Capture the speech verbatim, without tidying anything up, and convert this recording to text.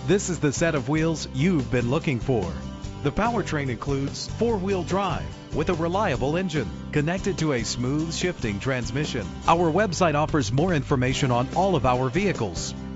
This is the set of wheels you've been looking for. The powertrain includes four-wheel drive with a reliable engine connected to a smooth shifting transmission. Our website offers more information on all of our vehicles,